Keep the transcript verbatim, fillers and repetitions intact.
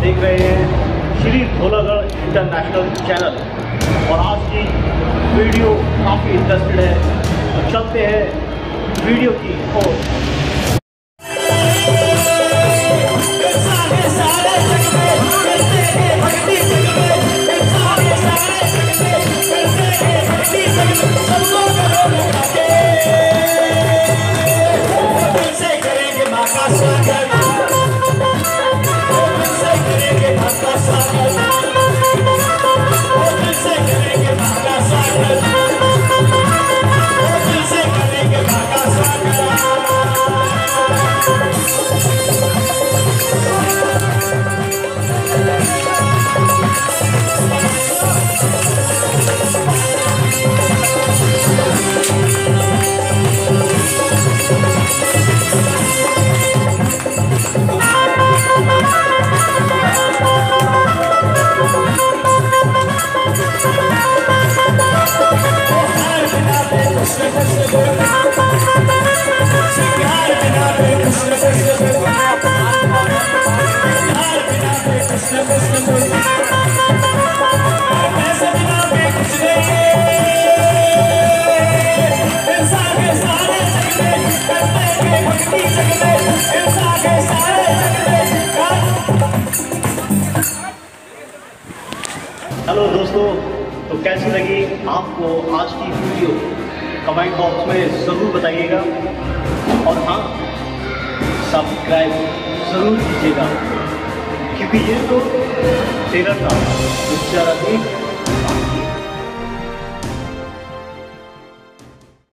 देख रहे हैं श्री धौलागढ़ इंटरनेशनल चैनल और आज की वीडियो काफ़ी इंटरेस्टेड है, तो चलते हैं वीडियो की ओर। हेलो दोस्तों, तो कैसी लगी आपको आज की वीडियो कमेंट बॉक्स में ज़रूर बताइएगा और हाँ, सब्सक्राइब ज़रूर कीजिएगा क्योंकि ये तो ट्रेलर था,